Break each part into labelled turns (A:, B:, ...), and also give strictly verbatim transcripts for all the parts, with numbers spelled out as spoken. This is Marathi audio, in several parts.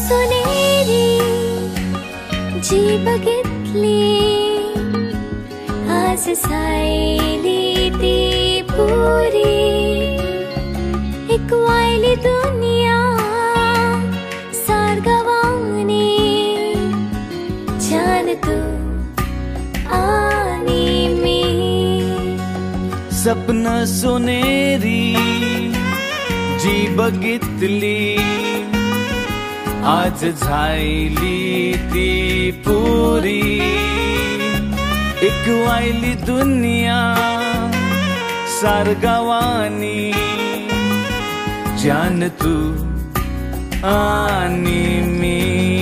A: सोनेरी जी बघितली आज सायली ती पुरी एक वायली दुनिया सारगवानी जान तू आणि मी
B: सपना सोनेरी जी बघितली आज झायली ती पुरी एक वायली दुनिया सारगावानी जान तू आणि मी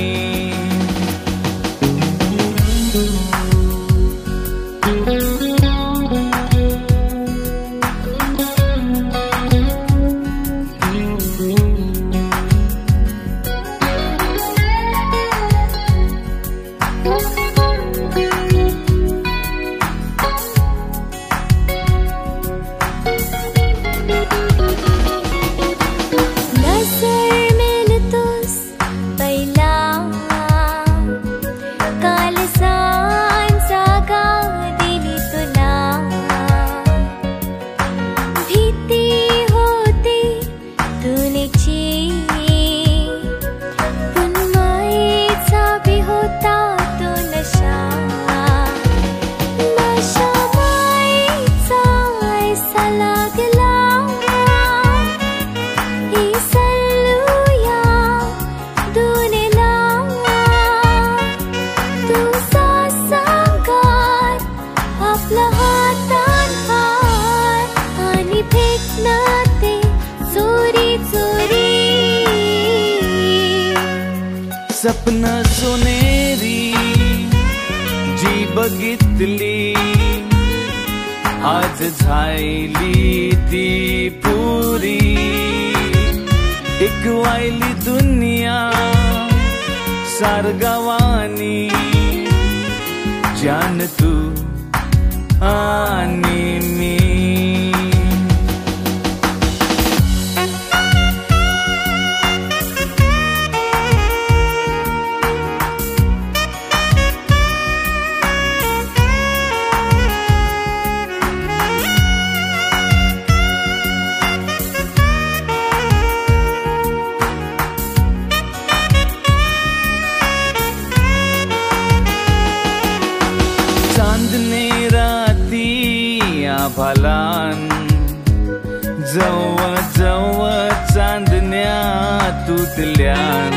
B: सपना सोनेरी जी बघितली आज झायली ती पुरी एक वायली दुनिया सारगावानी जान तू आणि मी चांदणे राती आभालान जवळ जवळ चांदण्या तुटल्यान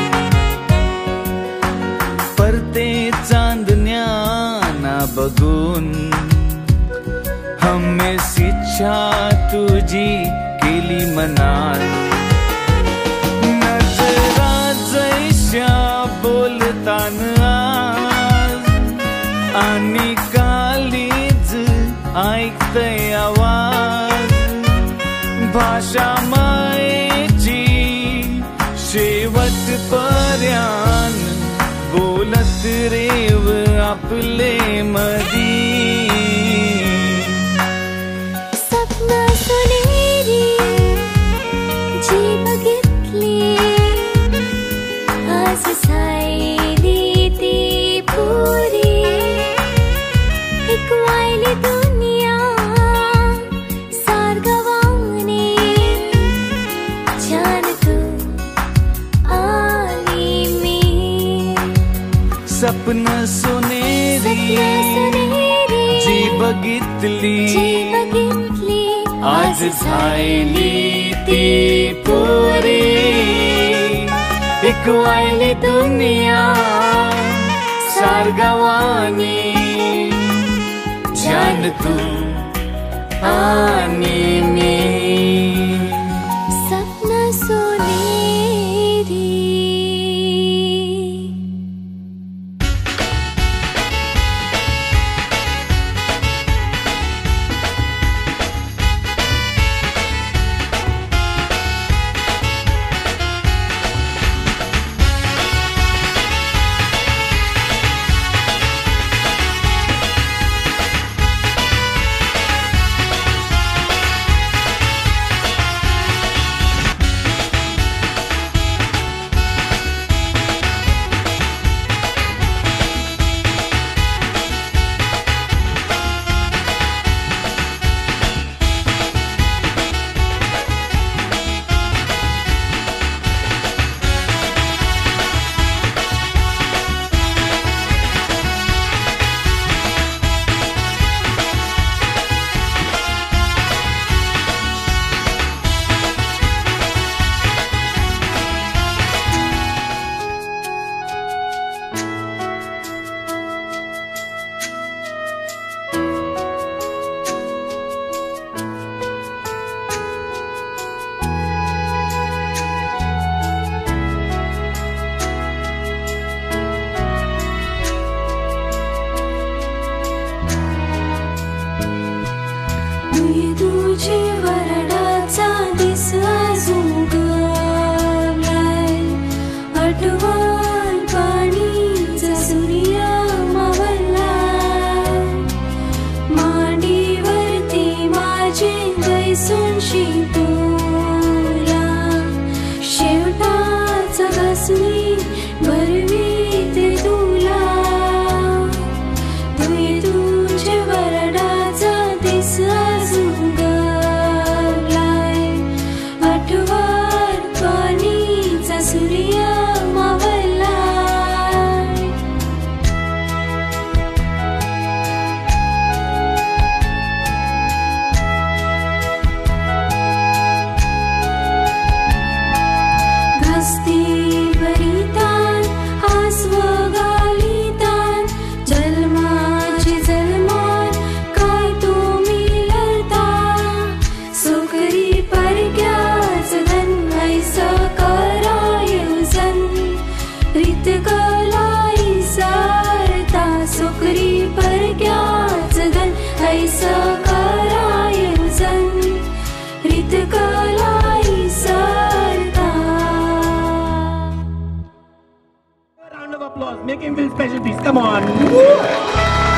B: परते चांदण्या ना बघून हमेस इच्छा तुझी केली मनान नजरा जैश्या बोलताना आणि कालीज ऐकतय आवाज भाषा मायेची शेवट पर्यंत बोलत रेव आपले मधी
A: सपना सोनेरी जी बघितली आज सायली ती पुरी एक वायली दुनिया सारगवानी जान तू आणि मी
B: सपना सोनेरी जी बघितली आज झायली ती पुरी एक वायली दुनिया सारगावानी जान तू आणि मी
A: सपना सोनेरी सोनशी तुला शेवटाचा घासणी भरवीते तुला तुई तुझे वरडाचा दिस अजून गवलाय आठवण पाणीचा सूर्य मावळलाय घासती भरितान आसव घालितान जन्माचे जन्मान काय तुम्ही लढता सुकरी परक्याच धन ऐसं करायोजन रीत कलाई सारता सुकरी परक्याच धन ऐसं करायोजन रीत कलाई सारता.
C: Round of applause. Make him feel special, please. Come on. Woo!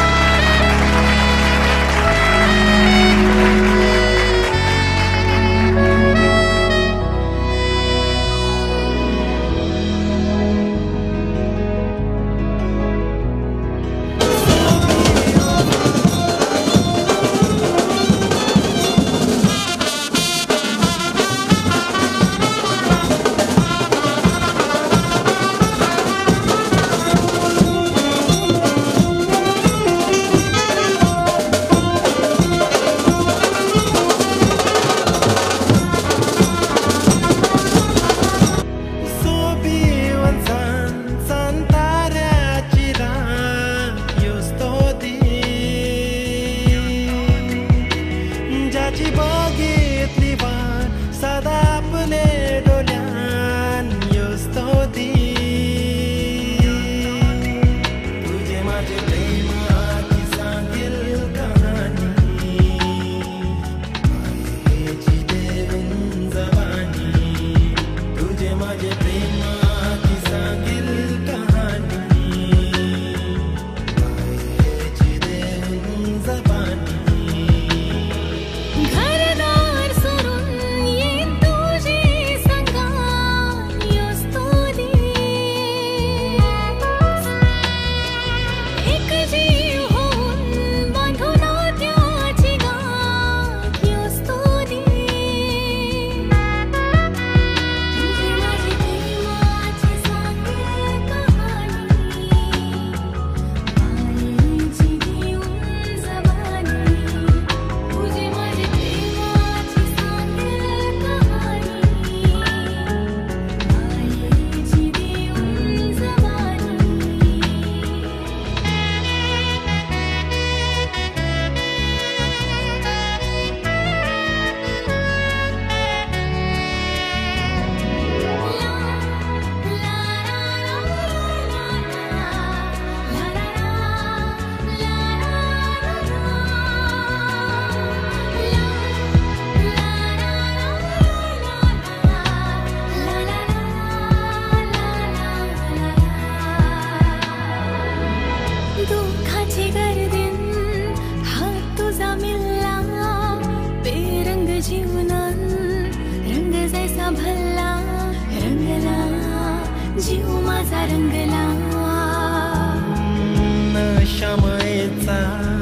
D: श्यामळेचा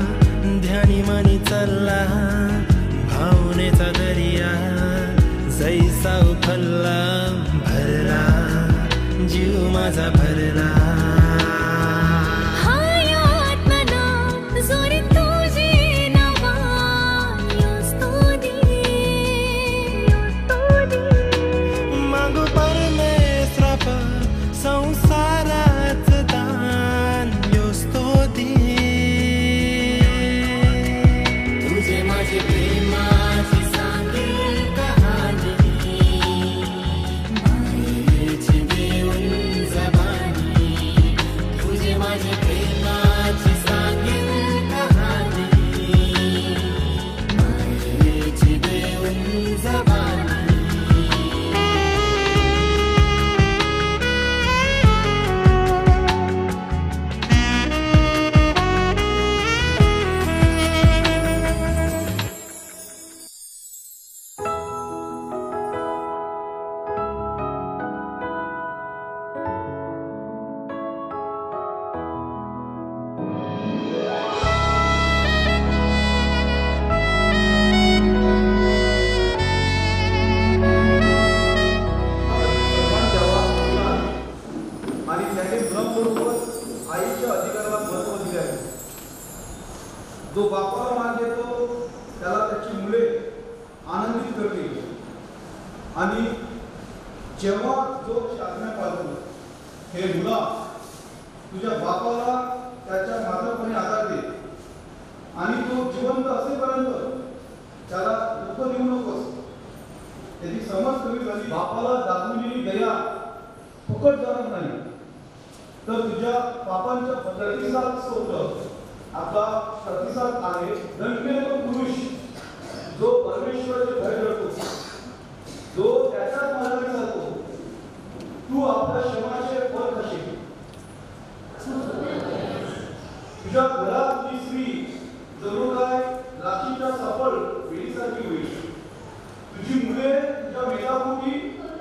D: ध्यानी मनी चालला भावनेचा दर्या जैसा उफलला भरला जीव माझा भरला
A: मायेची देऊन जबानी
E: आणि जेव्हा जो शासना पाळतो हे मुला तुझ्या बापाला त्याच्या म्हातारपणी आधार दे आणि तो जिवंत असेपर्यंत त्याला दुःख देऊ नकोस. त्याची समज कमी झाली. बापाला दाखवलेली दया फुकट जाणार नाही तर तुझ्या पापांच्या प्रतिसाद स्तोत्र आपला प्रतिसाद आहे. धन्य तो पुरुष जो परमेश्वराचे भय करतो, जो त्याच्याच मार्गाने जातो. तू आपल्या श्रमाचे फळ खाशील. तुझ्या घरात ती स्त्री जणू काय राशीच्या सफळ वेळीसारखी होईल. तुझी मुले तुझ्या मेधापोटी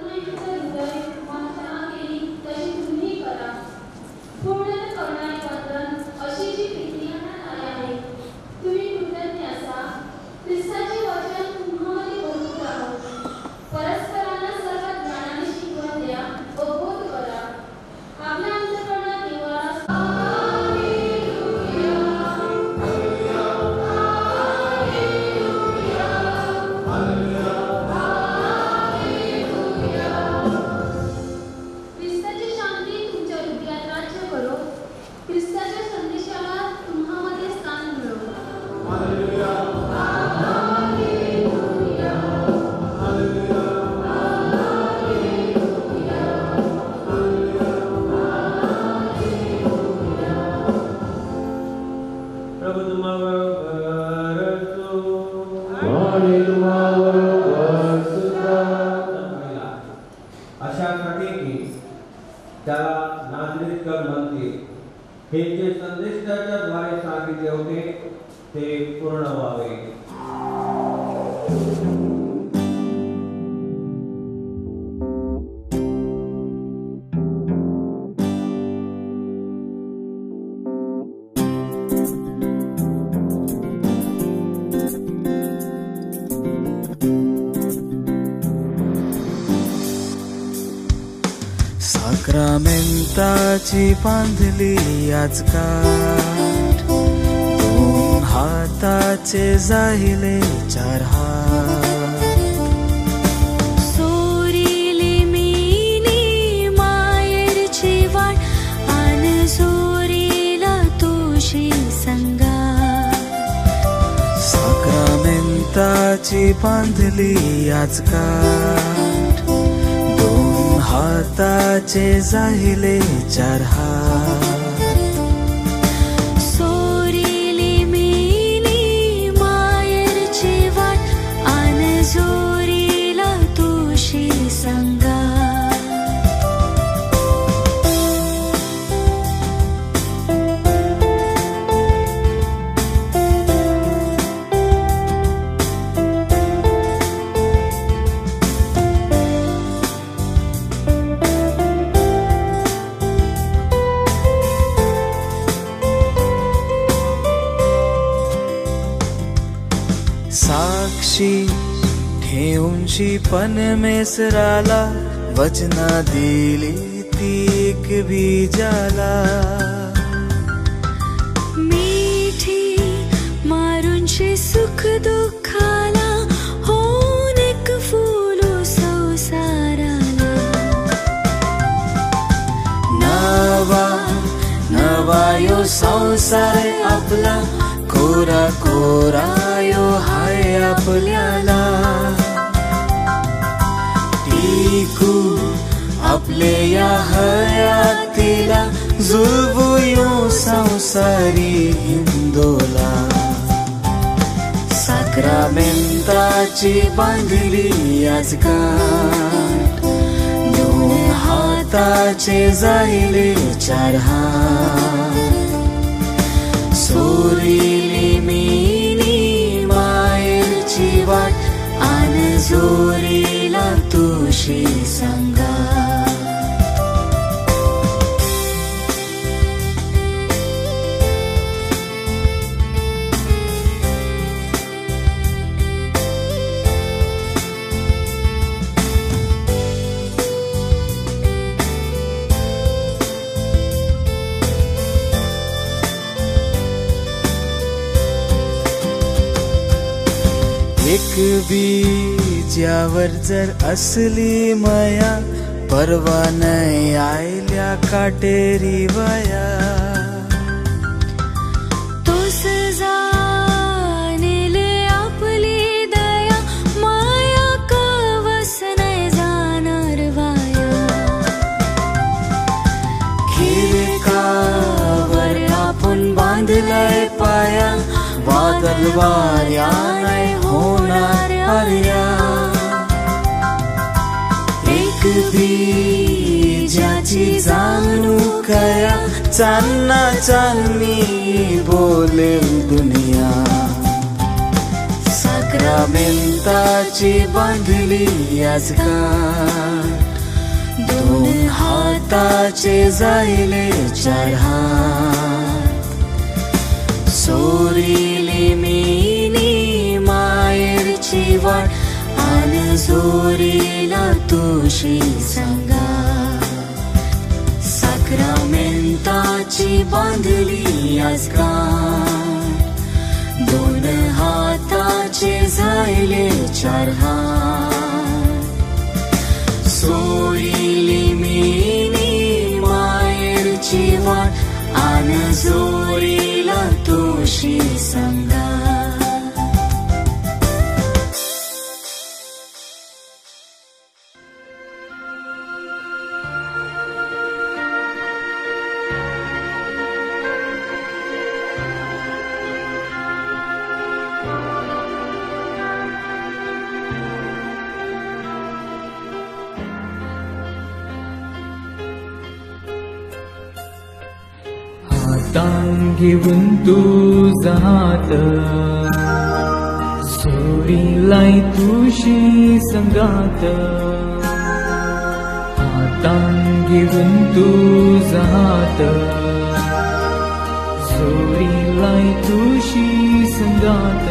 F: हे जे संदेशाच्या द्वारे सांगितले होते ते पूर्ण व्हावे.
D: साक्रामेंताची बांधली आजकाल दोन हाताचे जाहिले चार हात.
A: सोरीली मीनी मायरची वाट आन जोरीला तुझी संगात.
D: साक्रामेंताची बांधली आजकाल हाताचे जाहिले चार हात.
A: सोरीली मीनी मायरची वाट आन जोरीला तुझी संगात.
D: साक्षी ठेवूनशी पण मेसराला वचना दिली तीक बीजाला.
A: मीठी मारूनशी सुख दुःखाला होऊन एक फुलो संसाराला.
D: नवा नवा यो संसार आपला कोरा कोरा यो हाय आपल्याला. टिकू आपले या हयातीला जुळवू यो संसारी हिंदोला. साक्रामेंताची बांधली आजकाल दोन हाताचे जाहिले चार हात. सोरीली मीनी मायरची वाट आन जोरीला तुझी संगात. एक बीज तिच्यावर जर असली मया, परवा नाही आयल्या काटेरी वया.
A: तोस जाणेले आपली दया, माया कवस नाही जाणार वाया.
D: खिरकावर आपण बांधलाय पाया, वादळ वाऱ्या नाही होणार आर्या. एक बीजाची जाणू कया, चालना चालनी बोलेल दुनिया. साक्रामेंताची बांधली आजकाल, दोन हाताचे जायले चार हात. सोरीली मिनी मायेरची वाट, आन जोरीला तुशी सांगा. साक्रामेंताची बांधली आजकाल, दोन हाताचे जायले चार हात. सोरीली मिनी मायेरची वाट, आन जोरीला तुशी सांगा.
B: हातान घेऊन तुझा हात, सोरीलाय तुशी संगात. हातान घेऊन तुझा हात, सोरीलाय तुशी संगात.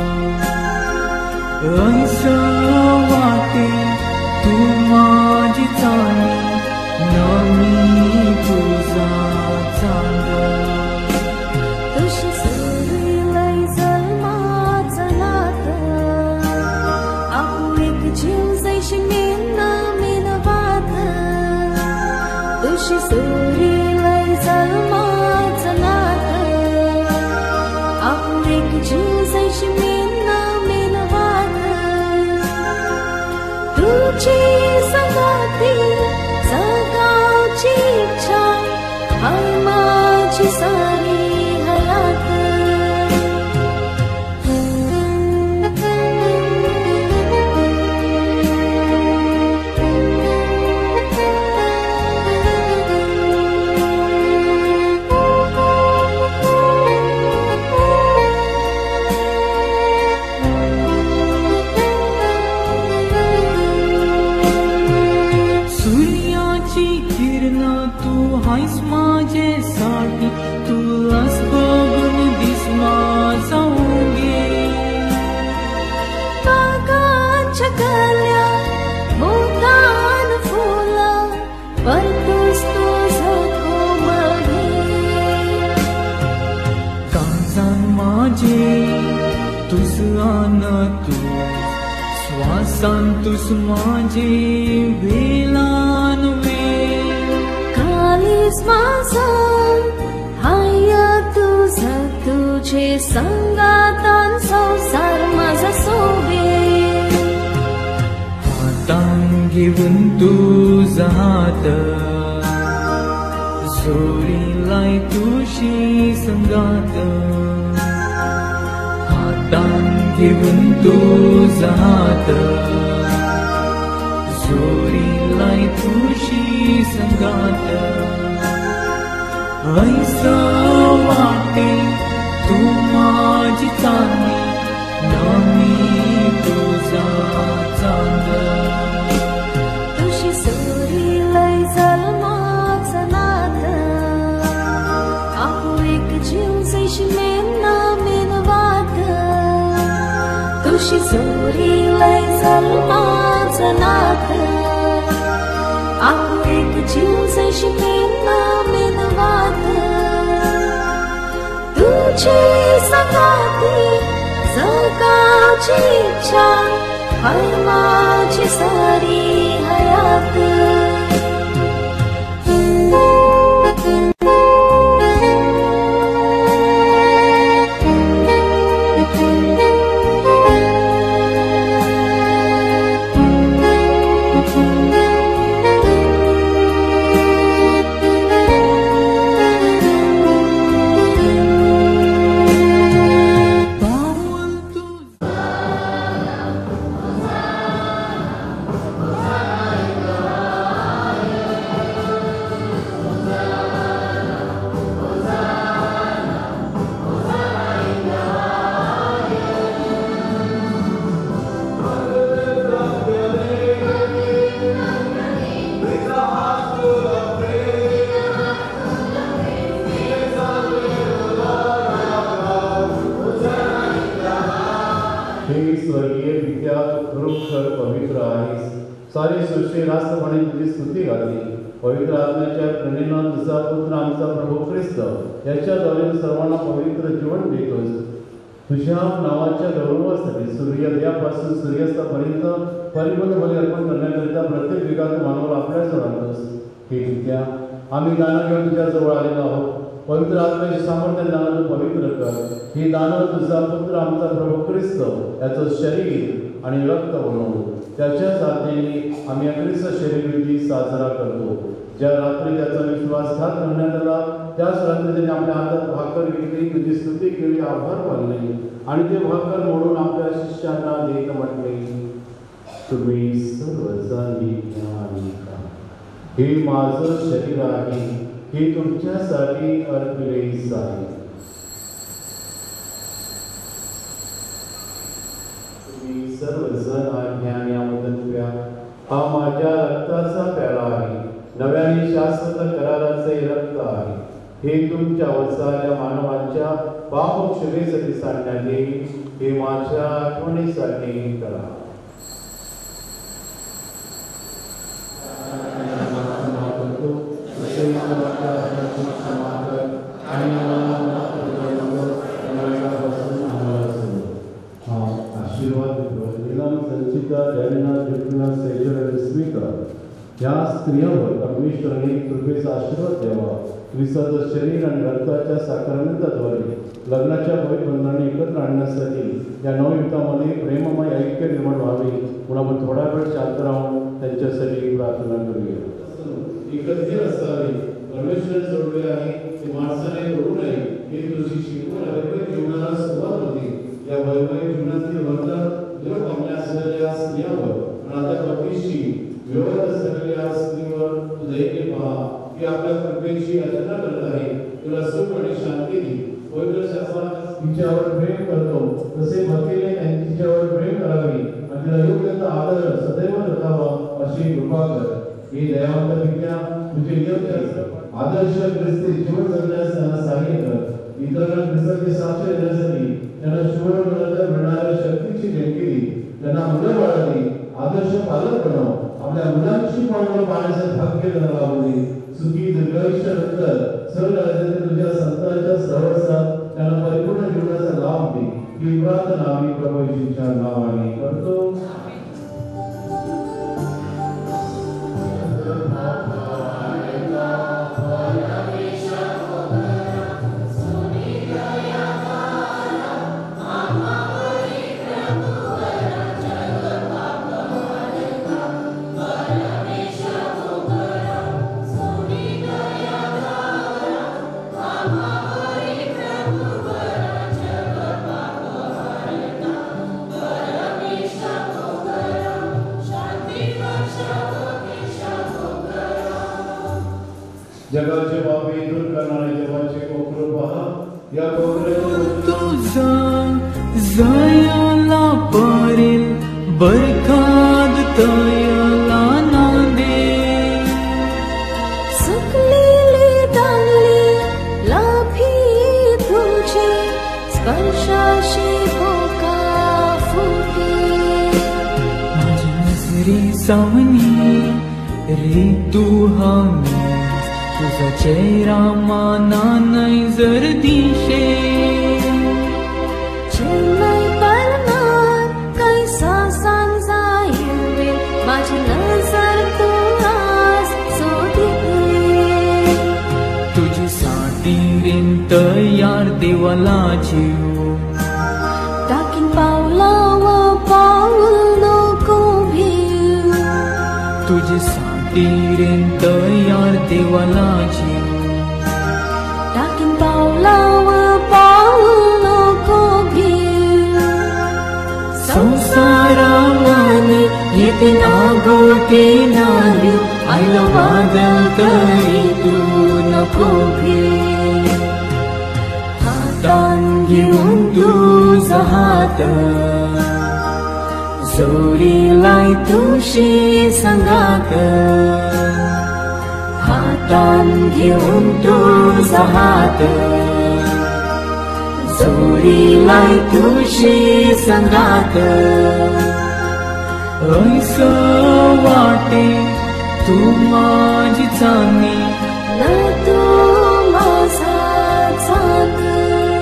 B: असं वाटे तू माझी चांदी, नवी तुझा चांद.
A: तुशी सोरीलय जन्माचं नातं, आहो एक जीव जैशी मेन मेन बात. तुशी सोरीलय जन्माचं नातं, आहो एक जीव जैशी मेन मेन बात. तुझी संगती जगाची इच्छा, हाय माझी सारी हयात.
B: सूर्याची किरण तू हायस माझ्यासाठी, तुलाच बघून दिस माझा उगे.
A: काकाच्या गल्या मोठान फुला, परतूस तुझं कोमळे.
B: कांजान माझे तुस आन तू, श्वासान तुस माझे वेलान वेल.
A: कालीस माझा हाय तुझं, तुझे संगातान संसार माझा सोबे.
B: हातान घेऊन तुझा हात, सोरीलाय तुशी संगात. हातान घेऊन तुझा हात, सोरीलाय तुशी संगात. ऐसं वाटे तू माझी चांदी, नवी तुझा चांद.
A: तुशी सोरीलय जन्माचं नातं, आहो एक जीव जैशी मेन मेन बात. तुशी सोरीलय जन्माचं नातं, आहो एक जीव जैशी मेन मेन बात. तुझी संगाती जगाची इच्छा, हाय माझी सारी हयात
E: स्वर्गीय विद्या खरोखर पवित्र आहेस. सारी सृष्टी रास्तपणे तुझी स्तुती गाते. पवित्र आत्म्याच्या प्रेरणेनं तुझा पुत्र आमचा प्रभू ख्रिस्त याच्याद्वारे सर्वांना पवित्र जीवन देतोस. तुझ्या नावाच्या गौरवासाठी सूर्योदयापासून सूर्यास्तापर्यंत परिपूर्ण बली अर्पण करण्याकरिता प्रत्येक युगात मानव आपल्याजवळ आणतोस. हे विद्या आम्ही दानं घेऊन तुझ्या जवळ आलेलो आहोत. पवित्र आत्म्याचे सामर्थ्य दानानं पवित्र कर. ही दानं तुझा पुत्र आमचा प्रभू ख्रिस्त याचं शरीर आणि रक्त बनवू. त्याच्याच आज्ञेने आम्ही ख्रिस्त शरीरविधी साजरा करतो. ज्या रात्री त्याचा विश्वासघात करण्यात आला त्याच रात्री त्याने आपल्या हातात भाकर घेतली, तुझी स्तुती केली, आभार मानले आणि ते भाकर मोडून आपल्या शिष्यांना देत म्हटले, तुम्ही सर्वजण आणि खा. हे माझं शरीर आहे, हे तुमच्यासाठी अर्पले जाईल. तुम्ही सर्वजण आज्ञाने आमोदन प्या. हा माझ्या रक्ताचा प्याला आहे, नव्याने शाश्वत कराराचे रक्त आहे. हे तुमच्या वसाऱ्या मानवांच्या पाप क्षमेसाठी सांगण्यात येईल. हे माझ्या आठवणीसाठी करा. या स्त्रियांवर परमेश्वराने कृपेचा आशीर्वाद द्यावा. ख्रिस्ताचं शरीर आणि रक्ताच्या साखरमेंटाद्वारे लग्नाच्या पवित्र बंधनाने एकत्र आणण्यासाठी या नवयुक्तामध्ये प्रेममय ऐक्य निर्माण व्हावे. म्हणून आपण थोडा वेळ शांत राहून त्यांच्यासाठी प्रार्थना करूया. एकत्र असावे, परमेश्वर सोडले आहे ते माणसाने करू नये. हे तुझी शिकवण वैवाहिक जीवनाला सुरुवात होती. या वैवाहिक जीवनातील वर्तन देव आपल्या असलेल्या स्त्रियांवर आणि आता पतीशी व्यवहार असलेल्या स्त्रीवर दयेने पहा. की आपल्या कृपेची याचना करत आहे. तुला सुख आणि शांती दे. पवित्र शास्त्रात तिच्यावर प्रेम करतो तसे भक्तीने त्यांच्यावर प्रेम करावे आणि तिला योग्य आदर सदैव रखावा अशी कृपा कर. ही दयावंत विद्या तुझे योग्य आदर्श ख्रिस्ती जीवन जगण्यास त्यांना सहाय्य कर. इतरांना ख्रिस्ताची साक्ष देण्यासाठी त्यांना शुभ्र मिळणाऱ्या शक्तीची देणगी दे. त्यांना मुलं बाळगली आदर्श पालक बनव. आपल्या मुलांची पावलं पाहण्याचे भाग्य त्यांना लावू दे. सुखी दीर्घायुष्य नंतर सर्व राज्यातील तुझ्या संतांच्या सहवासात त्यांना परिपूर्ण जीवनाचा लाभ दे. ही प्रार्थना आम्ही प्रभू येशूच्या नावाने करतो. जगाचे पापी दूर करणारे देवाचे कोपरे पहा. या कोपऱ्यात
B: तुझा जायला परेल बरखाद तयाला नांदे.
A: सुकलेली दानली लाभी तुझे स्पर्शाशी भोका फुटे.
B: माझ्या नजरी सावनी रे तू हामी. तुझा चेहरा माना नाही जर दिशे.
A: चेन्नई परनार कैसा सांजा
B: जीव
A: टाकीन पावलावा पाऊल नको भिऊ
B: तुझ्यासाठी रे तयार देवाला जीव
A: टाकीन पावलावा पाऊल नको भिऊ
B: संसारावाने येते नागोटे नारी आईला वादळ तरी तू नको भिऊ हातान घेऊन तुझा हात जोडीलाय तुझी संगात हातान घेऊन तुझा हात जोडीलाय तुझी संगात ऐसं वाटे तू माझी चांदणी
A: ना तू माझा चांदणी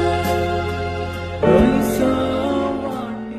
B: ऐसं वाटे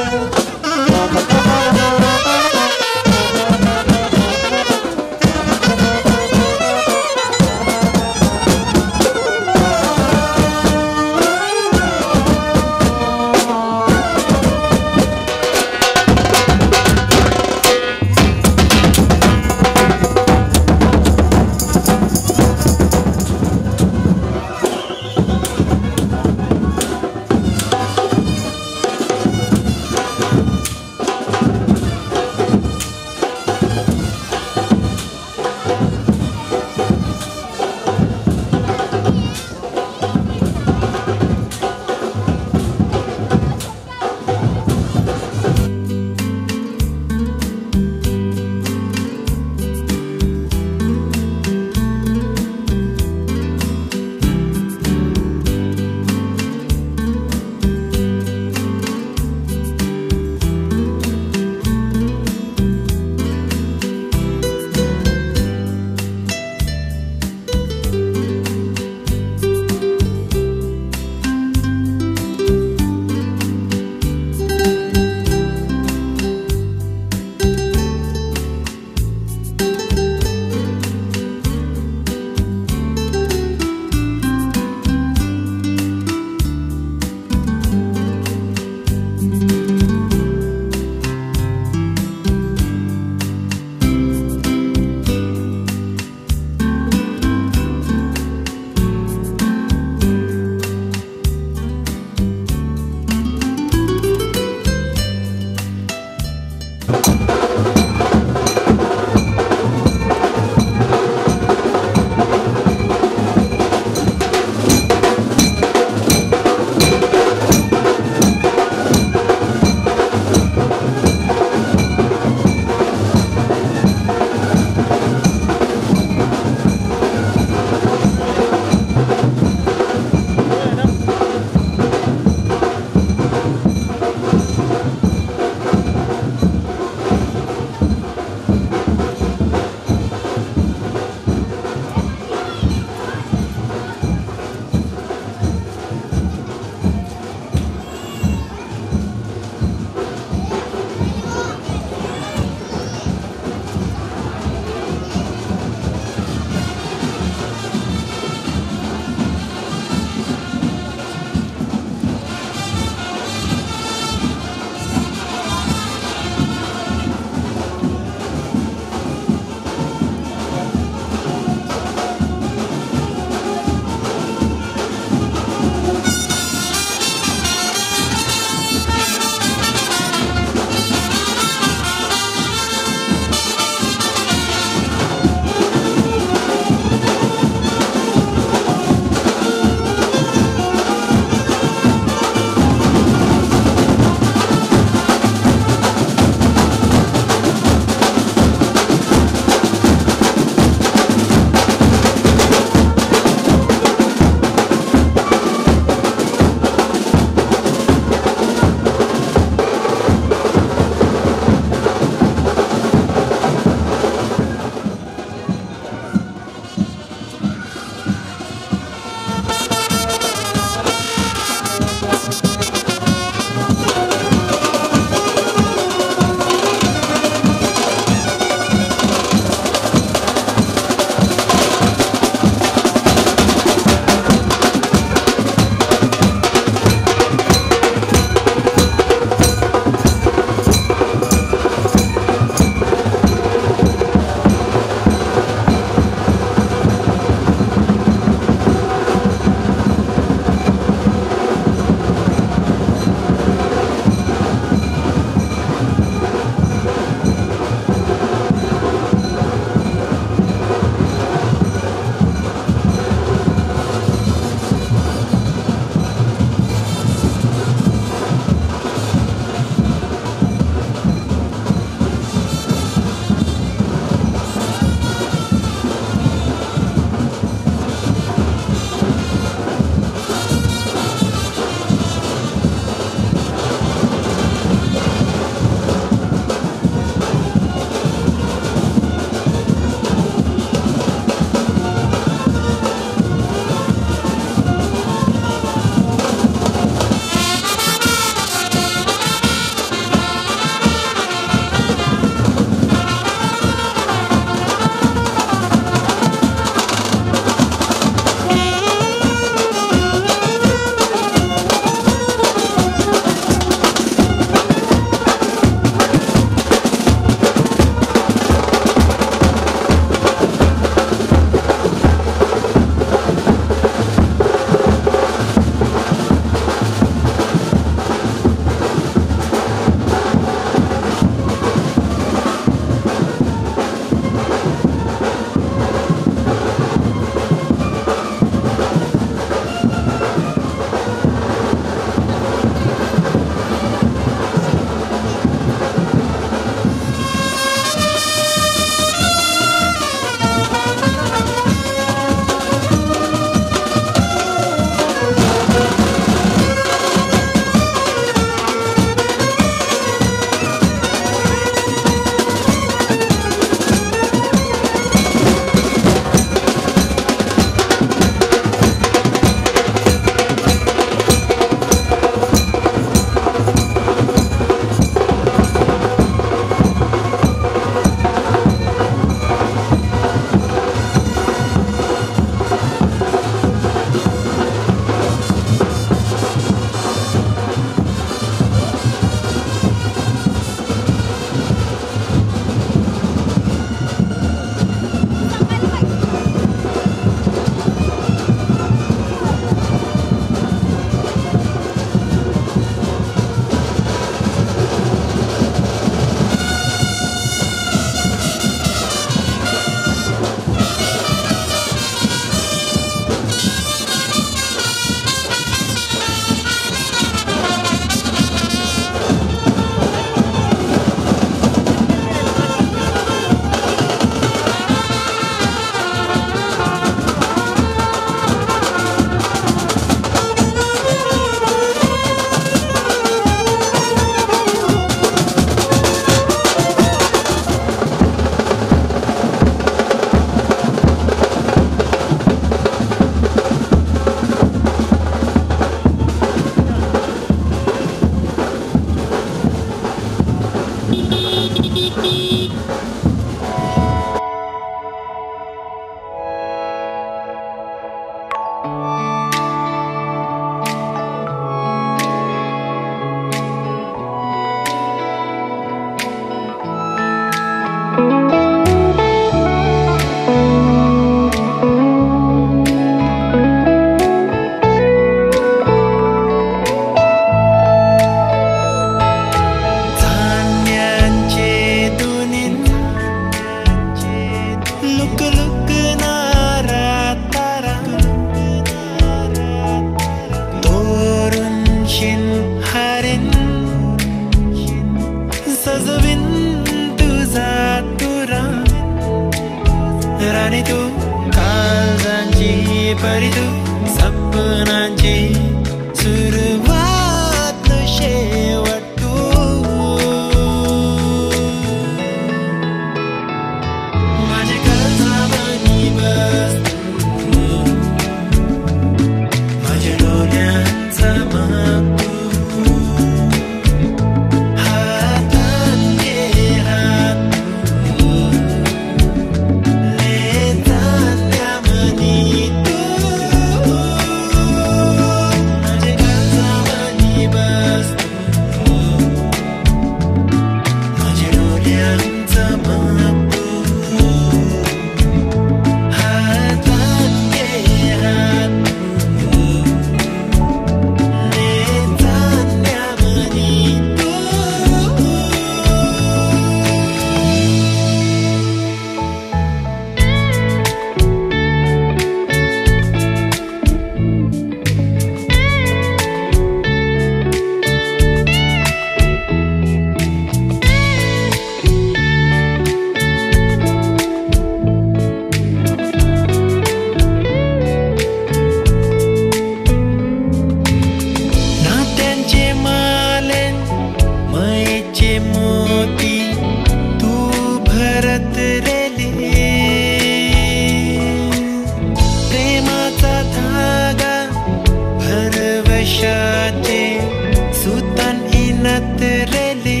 G: te sutan inat rele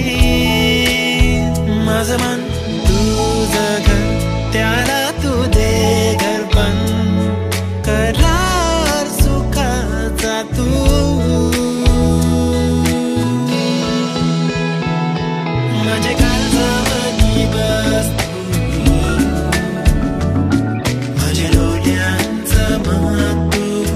G: माझं मन तुझं घर त्याला तू दे घर पण करार सुखाचा तू माझे काळजावरी बस तू माझ्या डोळ्यांचं महत्व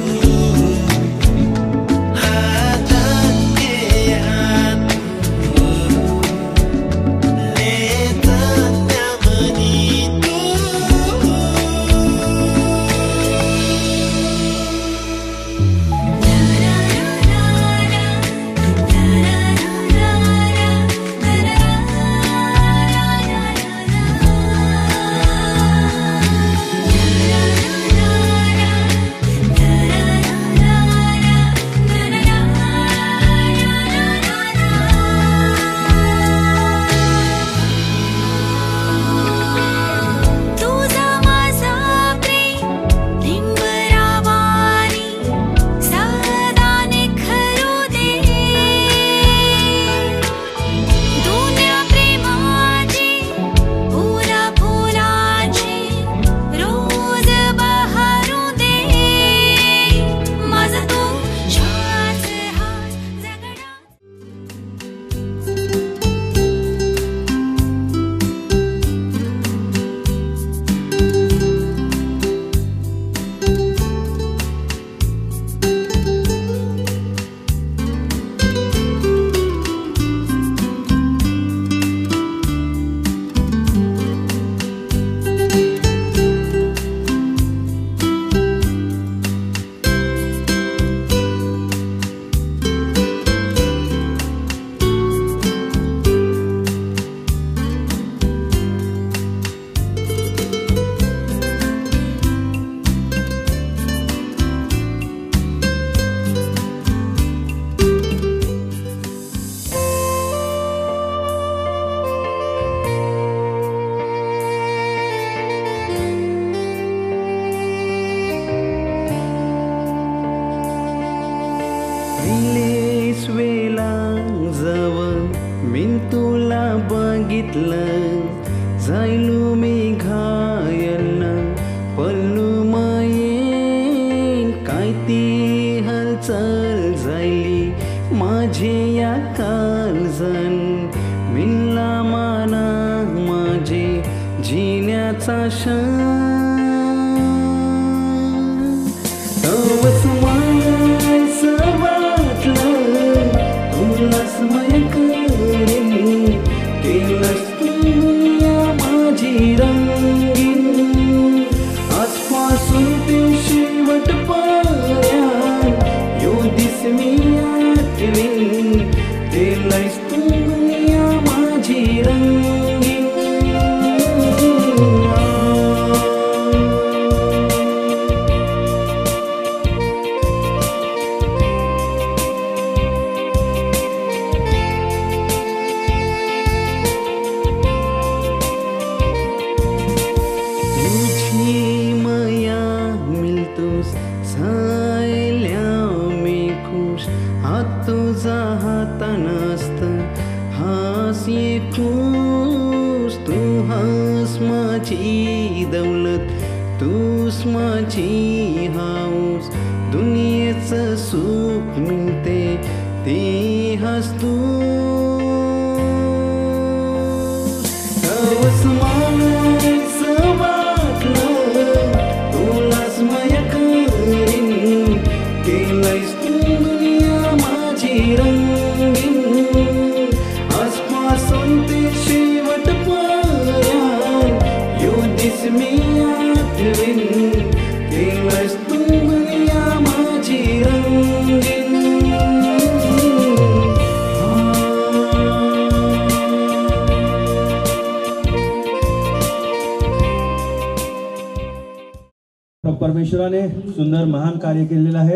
H: परमेश्वराने सुंदर महान कार्य केलेलं आहे.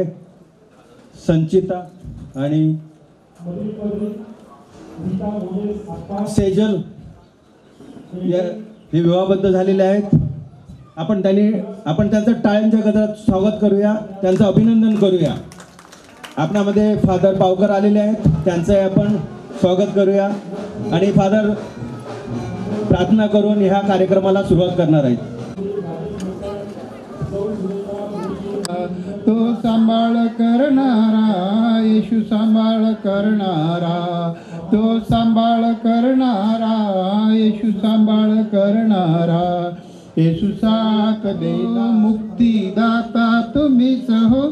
H: संचिता आणि सेजल या हे विवाहबद्ध झालेले आहेत. आपण त्यांनी आपण त्यांचं टाळ्यांच्या गजरात स्वागत करूया, त्यांचं अभिनंदन करूया. आपणामध्ये फादर पावकर आलेले आहेत, त्यांचं आपण स्वागत करूया आणि फादर प्रार्थना करून ह्या कार्यक्रमाला सुरुवात करणार आहेत.
I: तो सांभाळ करणारा येशू सांभाळ करणारा, तो सांभाळ करणारा येशू सांभाळ करणारा, येशू साथ देना मुक्तीदाता तुम्हीच हो,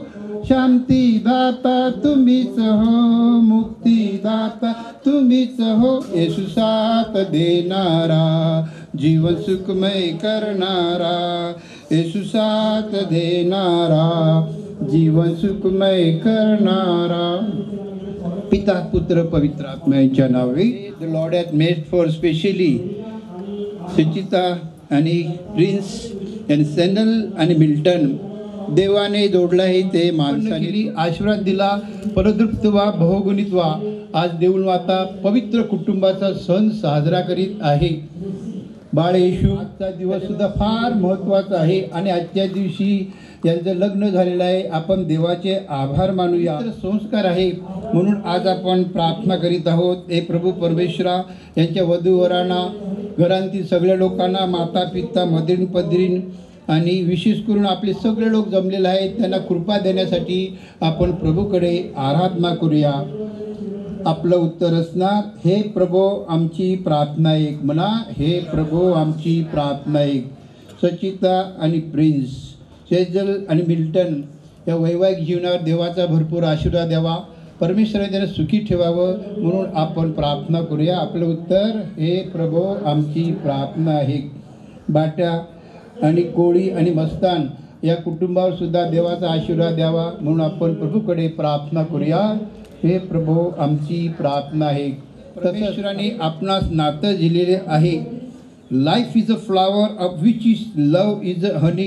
I: शांतीदाता तुम्हीच हो, मुक्तीदाता तुम्हीच हो, येशू साथ देणारा, जीवन सुखमय करणारा, येशू साथ देणारा, जीवन सुखमय करणारा. पिता पुत्र पवित्र आत्म्याच्या नावे. The Lord has made for specially Suchita आणि प्रिन्स आणि सॅनल आणि मिल्टन. देवाने जोडला आहे ते माणसाने आशीर्वाद दिला, परतृप्त व्हा, बहुगुणित व्हा. आज देऊळ माता पवित्र कुटुंबाचा सण साजरा करीत आहे. बाळ येशू आजचा दिवस सुद्धा फार महत्त्वाचा आहे आणि आजच्या दिवशी यांचं लग्न झालेलं आहे. आपण देवाचे आभार मानूया. संस्कार आहे म्हणून आज आपण प्रार्थना करीत आहोत. हे प्रभू परमेश्वरा यांच्या वधूवरांना, घरांतील सगळ्या लोकांना, माता पिता मदरीन पदरीन आणि विशेष करून आपले सगळे लोक जमलेले आहेत, त्यांना कृपा देण्यासाठी आपण प्रभूकडे आराधना करूया. आपलं उत्तर असणार, हे प्रभू आमची प्रार्थना ऐक. म्हणा, हे प्रभू आमची प्रार्थना ऐक. सचिता आणि प्रिन्स, सेजल आणि मिल्टन या वैवाहिक जीवनावर देवाचा भरपूर आशीर्वाद द्यावा. परमेश्वराने त्यांना सुखी ठेवावं म्हणून आपण प्रार्थना करूया. आपलं उत्तर, हे प्रभू आमची प्रार्थना ऐक. बाट्या आणि कोळी आणि मस्तान या कुटुंबावर सुद्धा देवाचा आशीर्वाद द्यावा म्हणून आपण प्रभूकडे प्रार्थना करूया. हे प्रभू आमची प्रार्थना आहे. परमेश्वराने आपणास नातं दिलेले आहे. Life is a flower of which is love is a honey.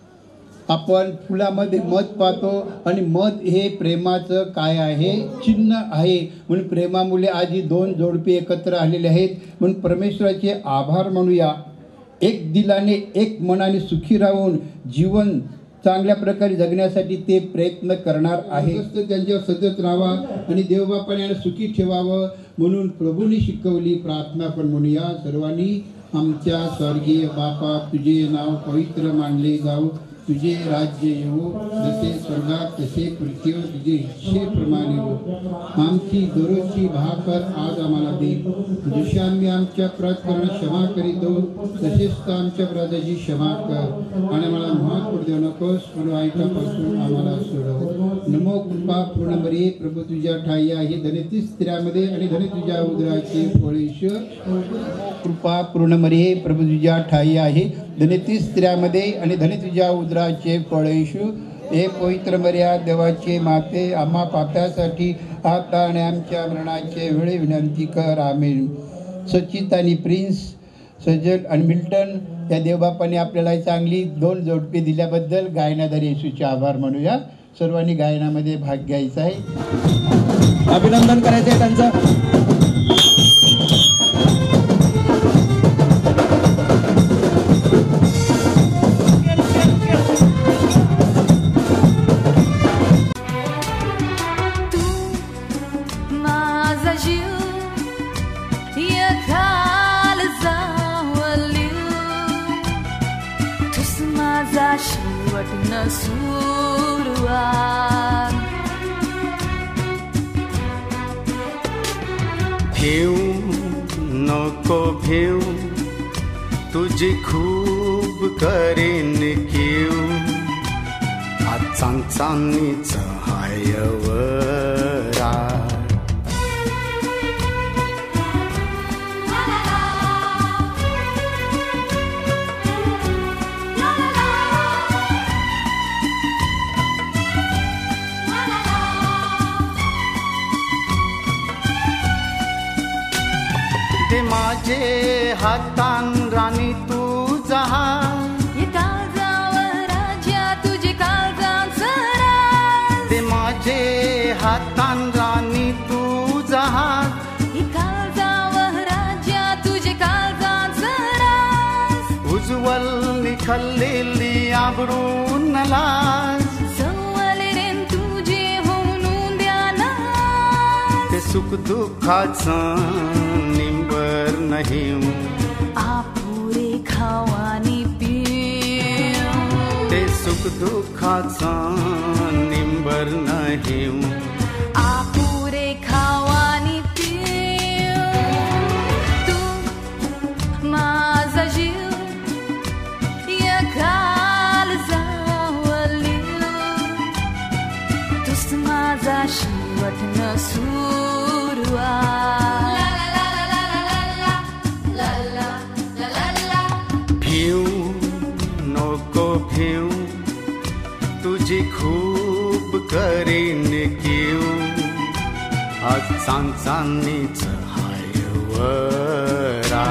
I: आपण फुलामध्ये मध पाहतो आणि मध हे प्रेमाचं काय आहे, चिन्ह आहे. म्हणून प्रेमामुळे आज ही दोन जोडपे एकत्र आलेले आहेत म्हणून परमेश्वराचे आभार मानूया. एक दिलाने एक मनाने सुखी राहून जीवन चांगल्या प्रकारे जगण्यासाठी ते प्रयत्न करणार आहे. त्यांच्यावर सतत राहावा आणि देवबापाने सुखी ठेवावं म्हणून प्रभूने शिकवली प्रार्थना पण म्हणूया. सर्वांनी, आमच्या स्वर्गीय बापा, तुझे नाव पवित्र मानले जाऊ, तुझे राज्य येवो, जसे स्वर्गात तसे पृथ्वीवर तुझे इच्छेप्रमाणे हो. आमची दररोजची भाकर आज आम्हाला दे, जशी आम्ही आमच्या अपराधकांना क्षमा करीतो तसेच तर आमच्या अपराधाची क्षमा कर आणि आम्हाला महाग पडू देऊ नकोस, पण वाईटापासून आम्हाला सोडव. नमो कृपा पूर्ण मरिये, प्रभू तुझ्या ठाई आहे, धन्य स्त्रियामध्ये आणि धन्य तुझ्या उदराचे फळ ईश्वर. कृपा पूर्ण मरिये, प्रभू तुझ्या ठाई आहे, धन्य स्त्रियामध्ये आणि धन्य तुझ्या उदराचे फळ येशू. हे पवित्र मर्या देवाचे माते, आम्हा पाप्यासाठी आता आणि आमच्या मरणाचे वेळी विनंती कर. आमेन. सचित आणि प्रिन्स, सजल आणि मिल्टन या देवबापाने आपल्याला चांगली दोन जोडपे दिल्याबद्दल गायनाद्वारे येशूचे आभार मानूया. सर्वांनी गायनामध्ये भाग घ्यायचा आहे.
H: अभिनंदन करायचं आहे त्यांचं.
D: भेऊ नको भेऊ, तुझी खूप करेन घेऊ, आजचा चांदणीच हायवरा. ते माझे हातान राणी तुझा हात,
A: राजा तुझे काळजांचरा.
D: ते माझे हातान राणी तुझा हात,
A: राजा तुझे काळजांचरा.
D: उज्ज्वल निखललेली आबरून लाज,
A: सवल रेन तुझे होऊन
D: सुख दुःखाचं निंबर नाही
A: आपुरे खावानी पिऊ
D: ते सुख दुःखाचं निंबर नाही
A: आपुरे खावानी पिऊ तू माझा जीव या काळजावली तूच माझा शेवट न
D: भिऊ नको भिऊ तुझी खूप करीन कीव आज चांचानीच हायवरा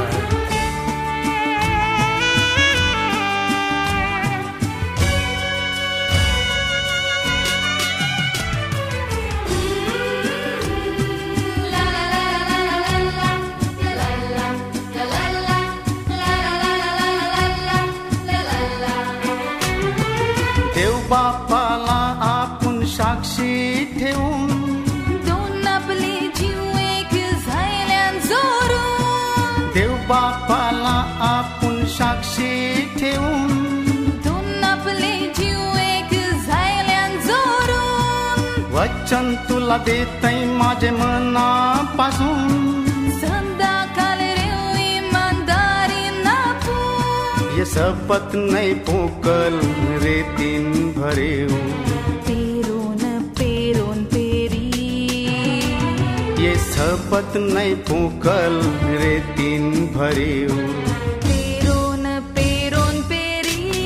D: देव बापाला आपण साक्षी ठेवून
A: दोन आपले जीव एक झाल्यान जोरून
D: देव बापाला आपण साक्षी ठेवून
A: दोन आपले जीव एक झाल्यान जोरून
D: वचन तुला देतय माझे मनापासून
A: संदा काल रेव इमानदारी नापून
D: ये शपथ नहीं पोकल रेतीन भरेव
A: पेरोन पेरोन पेरी
D: ये शपथ नहीं पोकल रेतीन भरेव
A: पेरोन पेरोन पेरी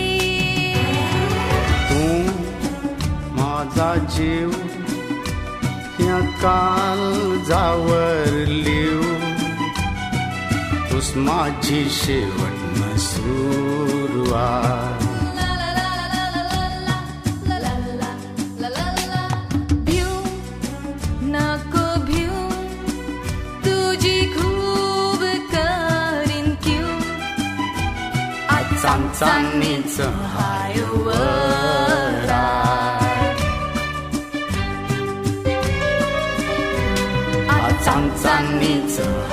D: तू माझा जीव या काल जावर लिव तुस माझी शेवट न सुरुवात
A: भिऊ नको भिऊ तुझी खूप करीन क्यू
D: आज चांचानीच हायवरा आज चांचानीच